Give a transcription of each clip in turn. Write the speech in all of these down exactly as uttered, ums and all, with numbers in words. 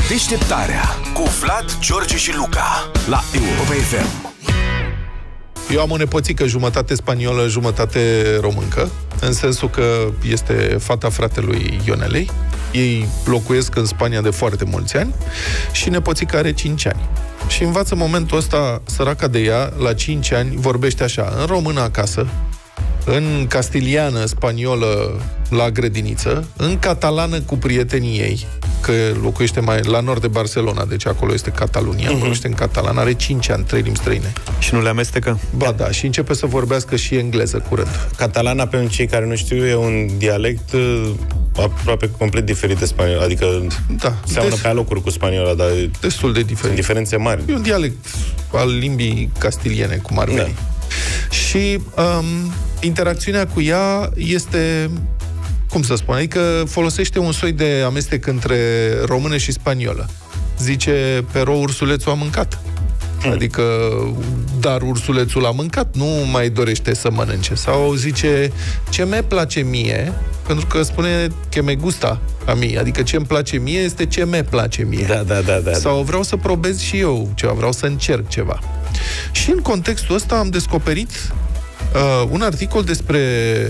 Deșteptarea cu Vlad, George și Luca la Europa F M. Eu am o nepoțică jumătate spaniolă, jumătate româncă, în sensul că este fata fratelui Ionelei. Ei locuiesc în Spania de foarte mulți ani și nepoțica are cinci ani. Și învață în momentul ăsta, săraca de ea, la cinci ani, vorbește așa, în română acasă, în castiliană, spaniolă la grădiniță, în catalană cu prietenii ei, că locuiește mai la nord de Barcelona, deci acolo este Catalunia, uh-huh. vorbește în catalan, are cinci ani, trei limbi străine. Și nu le amestecă? Ba da, și începe să vorbească și engleză curând. Catalana, pentru cei care nu știu, e un dialect aproape complet diferit de spaniol, adică da, seamănă des, pe alocuri cu spaniola, dar destul de diferit. Sunt diferențe mari. E un dialect al limbii castiliene, cum ar veni. Da. Și um, interacțiunea cu ea este, cum să spun, adică folosește un soi de amestec între română și spaniolă. Zice, pero ursulețul a mâncat. Hmm. Adică, dar ursulețul a mâncat, nu mai dorește să mănânce. Sau zice, ce me place mie, pentru că spune que me gusta a mie. Adică ce îmi place mie este ce me place mie. Da, da, da, da. Sau vreau să probez și eu ceva, vreau să încerc ceva. Și în contextul ăsta am descoperit uh, un articol despre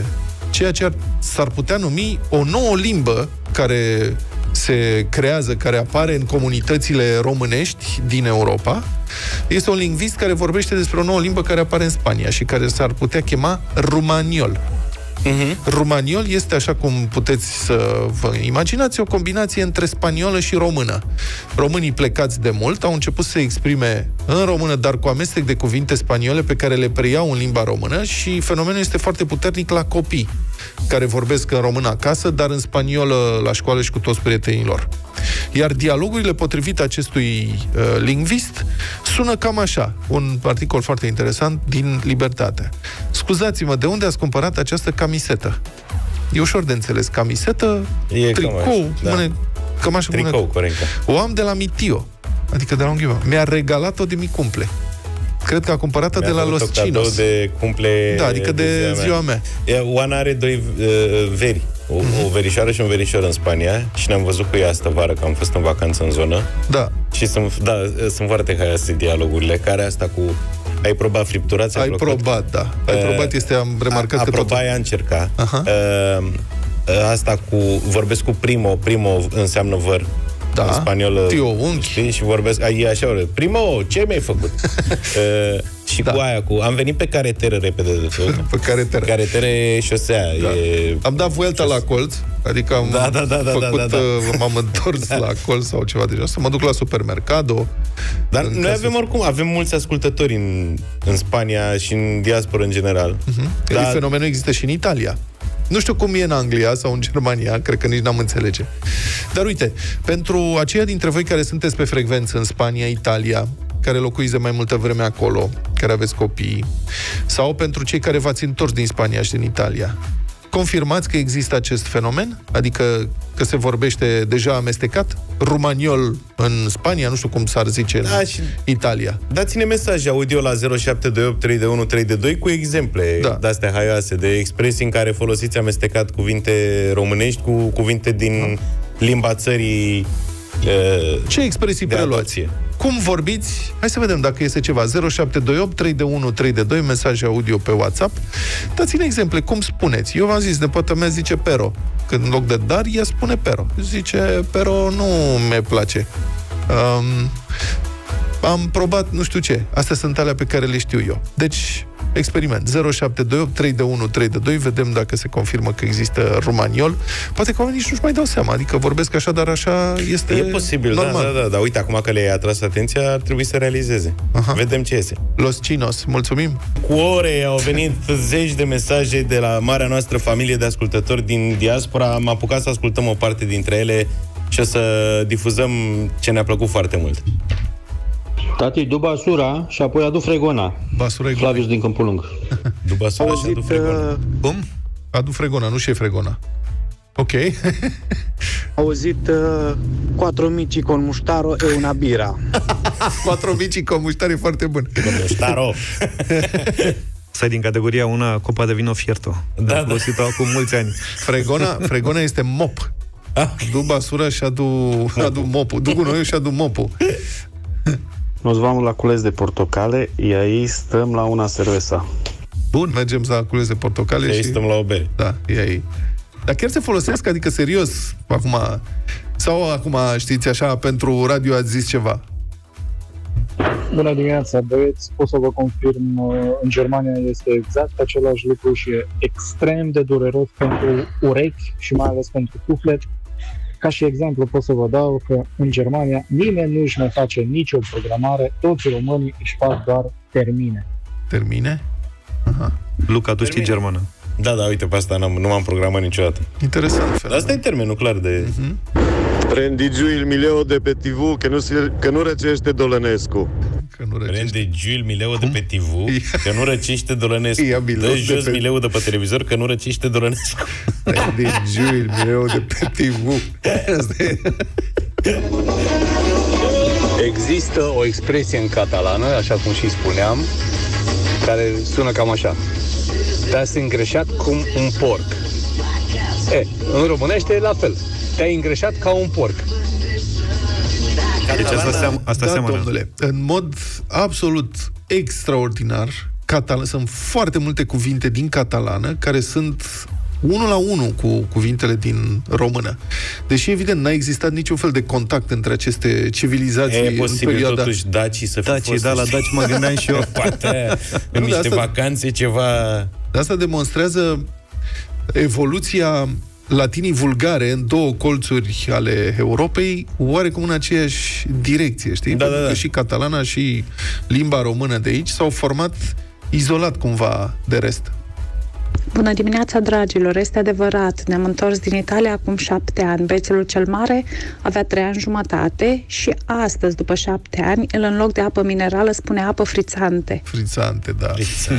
ceea ce ar, s-ar putea numi o nouă limbă care se creează, care apare în comunitățile românești din Europa. Este un lingvist care vorbește despre o nouă limbă care apare în Spania și care s-ar putea chema rumaniol. Uh-huh. Rumaniol este, așa cum puteți să vă imaginați, o combinație între spaniolă și română. Românii plecați de mult au început să se exprime în română, dar cu amestec de cuvinte spaniole pe care le preiau în limba română și fenomenul este foarte puternic la copii care vorbesc în română acasă, dar în spaniolă la școală și cu toți prietenii lor. Iar dialogurile potrivit acestui uh, lingvist sună cam așa. Un articol foarte interesant din Libertatea. Scuzați-mă, de unde ați cumpărat această camisetă? E ușor de înțeles. Camisetă, e tricou, da. mâne, cămașă, tricou, mâne. corect. O am de la mi tio, adică de la un ghivă. Mi-a regalat-o de mi cumple. Cred că a cumpărat-o de la Los Chinos. De cumple, da, adică de, de ziua, ziua mea. mea. Oana are doi uh, veri. O, mm-hmm. o verișoară și un verișor în Spania și ne-am văzut cu ea astă vară, că am fost în vacanță în zonă. Da. Și sunt, da, sunt foarte haioase dialogurile, care asta cu ai probat friptura, ți-a Ai plăcut? probat, da. Ai uh, probat, este, am remarcat a, că a probat, ea încerca. Uh, asta cu, vorbesc cu primo, primo înseamnă văr. Da. În spaniolă. Tio, unchi. Știi? Și vorbesc, e așa, primo, ce mi-ai făcut? uh, și da. cu aia, cu, am venit pe careteră repede de tot. Pe careteră. Careteră e șosea. Da. E... Am dat vuelta la colț, adică am da, da, da, făcut, da, da, da. m-am întors da. la colț sau ceva de genul. Să mă duc la supermercado. Dar noi casă. avem oricum, avem mulți ascultători în, în Spania și în diaspora în general. Uh-huh. Dar... Fenomenul există și în Italia. Nu știu cum e în Anglia sau în Germania, cred că nici n-am înțelege. Dar uite, pentru aceia dintre voi care sunteți pe frecvență în Spania, Italia, care locuiți de mai multă vreme acolo, care aveți copii, sau pentru cei care v-ați întors din Spania și din Italia, confirmați că există acest fenomen? Adică că se vorbește deja amestecat? Rumaniol în Spania, nu știu cum s-ar zice da, în și Italia. Dați-ne mesaj audio la zero șapte doi opt trei unu trei doi cu exemple da. de-astea haioase, de expresii în care folosiți amestecat cuvinte românești cu cuvinte din da. limba țării. Uh, Ce expresii preluați? Cum vorbiți? Hai să vedem dacă este ceva. zero șapte doi opt trei unu trei doi, mesaj audio pe WhatsApp. Dați-ne exemple, cum spuneți? Eu v-am zis, nepoata mea zice pero. Când în loc de dar, ea spune pero. Zice, pero nu mi place. Um, am probat nu știu ce. Astea sunt alea pe care le știu eu. Deci, experiment. zero șapte doi opt trei unu trei doi, vedem dacă se confirmă că există rumaniol. Poate că oamenii nici nu-și mai dau seama, adică vorbesc așa, dar așa este e posibil, normal. Da, da, da, dar uite, acum că le-ai atras atenția, ar trebui să realizeze. Aha. Vedem ce iese. Los Chinos, mulțumim! Cu ore au venit zeci de mesaje de la marea noastră familie de ascultători din diaspora. Am apucat să ascultăm o parte dintre ele și o să difuzăm ce ne-a plăcut foarte mult. Tati, du basura și apoi adu fregona. Basura e Flavius din Câmpul Lung. Du basura și adu fregona. Cum? Adu fregona, nu și e fregona. Ok. Auzit uh, Quattro mici con mustaro e una bira. Quattro mici con mustaro e foarte bun. Con mustaro. Să din categoria una copa de vino fierto. Da, am folosit-o acum mulți ani. Fregona, fregona este mop. Du basura și adu, adu mopul. Du gunoiul și adu mopul. Nos vamos la cules de portocale e aí stăm la una cerveza. Bun, mergem la cules de portocale și... și... stăm la o bere. Da, e aici. Dar chiar se folosesc? Adică serios, acum... Sau acum, știți, așa, pentru radio ați zis ceva? Bună dimineața, băieți. Pot să vă confirm, în Germania este exact același lucru și e extrem de dureros pentru urechi și mai ales pentru suflet. Ca și exemplu pot să vă dau că în Germania nimeni nu își mai face nicio programare, toți românii își fac doar termine. Termine? Aha. Luca, tu știi germană. Da, da, uite, pe asta n-am, nu m-am programat niciodată. Interesant. Dar asta e termenul clar de... Uh-huh. Prendi giù il mileu de pe T V, că nu, că nu răcește Dolănescu. Că nu răcește. Prendi giù il mileu de pe T V, că nu răcește Dolănescu. Dă jos pe... mileul de pe televizor, că nu răcește Dolănescu. Prendi giù il mileu de pe T V. Există o expresie în catalană, așa cum și spuneam, care sună cam așa. Te-ai îngreșat cum un porc. E, în românește e la fel. Te-ai îngreșat ca un porc. Deci asta, seam, asta da, seamănă. Domnule, în mod absolut extraordinar, catalan, sunt foarte multe cuvinte din catalană care sunt unul la unul cu cuvintele din română. Deși, evident, n-a existat niciun fel de contact între aceste civilizații. E posibil în perioada... totuși dacii să fi Daci, fost... da, la daci mă gândeam și eu. Poate în niște asta, vacanțe ceva... Asta demonstrează evoluția latinii vulgare în două colțuri ale Europei, oarecum în aceeași direcție, știi? Da, Pentru da, da. că și catalana și limba română de aici s-au format izolat cumva de rest. Bună dimineața, dragilor! Este adevărat, ne-am întors din Italia acum șapte ani. Băiețelul cel mare avea trei ani jumătate și astăzi, după șapte ani, el în loc de apă minerală spune apă frițante. Frițante, da.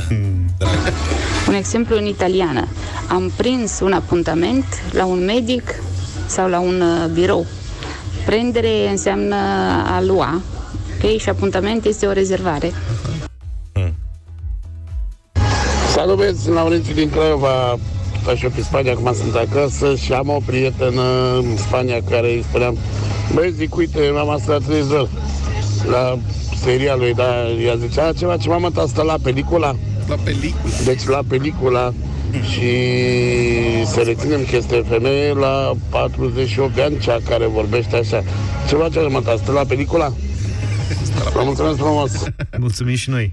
Un exemplu în italiană. Am prins un apuntament la un medic sau la un uh, birou. Prendere înseamnă a lua, ok? Și apuntament este o rezervare. Salut, băieți, sunt Laurențiu din Craiova, stau și eu pe Spania, acum sunt acasă și am o prietenă în Spania care îi spuneam, băi, zic, uite, m-am asta la televizor, la serialul ei, dar ea zicea, ceva, ce mamă, asta la pelicula? La pelicula. Deci la pelicula și să reținem că este femeie la patruzeci și opt de ani, cea care vorbește așa. Ceva ce mamă, asta la pelicula? Vă mulțumesc frumos! Mulțumim și noi!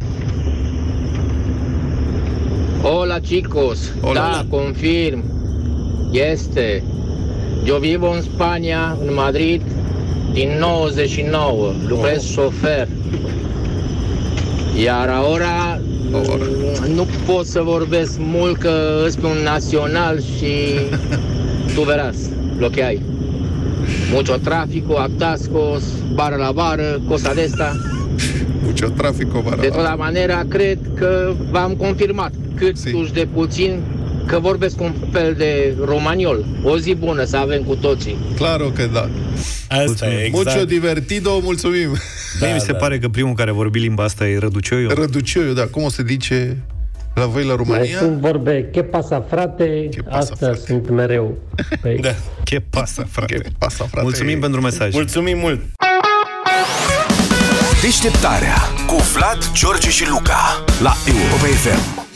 Hola chicos, Hola. da, confirm, este. Eu vivo în Spania, în Madrid, din nouăzeci și nouă, lucrez șofer. Iar ahora nu pot să vorbesc mult că ești un național și tu verás lo que hay. Mucho tráfico, atascos, bară la bară, cosa de asta. Mucho tráfico, bară. De toată manera, cred că v-am confirmat cât Si. uși de puțin că vorbesc un fel de romaniol. O zi bună să avem cu toții. Claro că da. Asta e, exact. Mucho divertido, mulțumim. Da, Mie mi se da. pare că primul care a vorbit limba asta e Răducioiu. Răducioiu, da. Cum o se zice la voi la România? Mai sunt vorbe, che pasa, frate, Che pasa, astea frate. sunt mereu. Păi. Da. Ce pasă, frate. Che pasa, frate. Mulțumim pentru mesaj. Mulțumim mult! Deșteptarea cu Vlad, George și Luca la Europa F M.